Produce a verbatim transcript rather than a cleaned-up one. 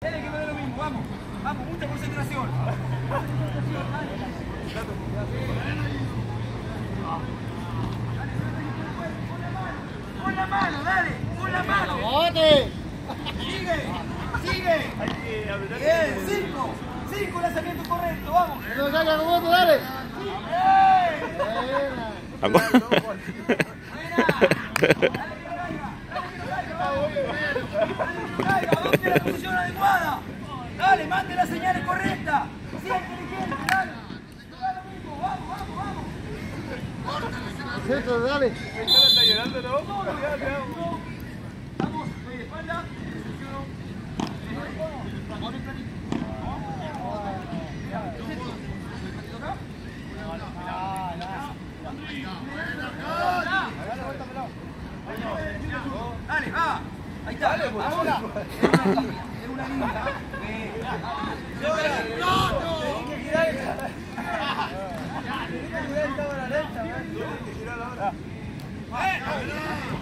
Dale que me da lo mismo, vamos. Vamos, mucha concentración. Pon la mano, dale, pon la mano. ¡Bote! Sigue, sigue. Bien, cinco. Cinco lanzamientos correctos, vamos. No salga con bote, dale. Buena. Vamos a la posición adecuada. Dale, mande las señales correctas. Sea inteligente, dale. Da lo mismo, vamos, vamos, vamos. Centro, dale. Está llorando, ¿no? Vamos, de espalda. Dale, va. Ahí está. Dale, ahora. Es una línea. Es una línea.